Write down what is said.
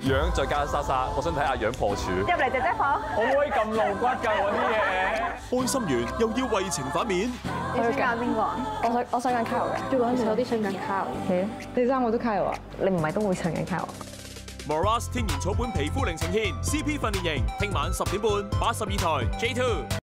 樣再加莎莎，我想睇下樣破處。 入嚟姐姐房， 可唔可以咁露骨㗎我啲嘢？ 開心完又要為情反面， 你想揀邊個啊？ 我想揀 Kyle 嘅，最嗰陣時有啲想揀 Kyle。係啊，你三個都 Kyle 啊？你唔係都會想揀 Kyle？ Moras 天然草本皮膚靈呈現 CP 訓練營，聽晚10點半，82台 J2。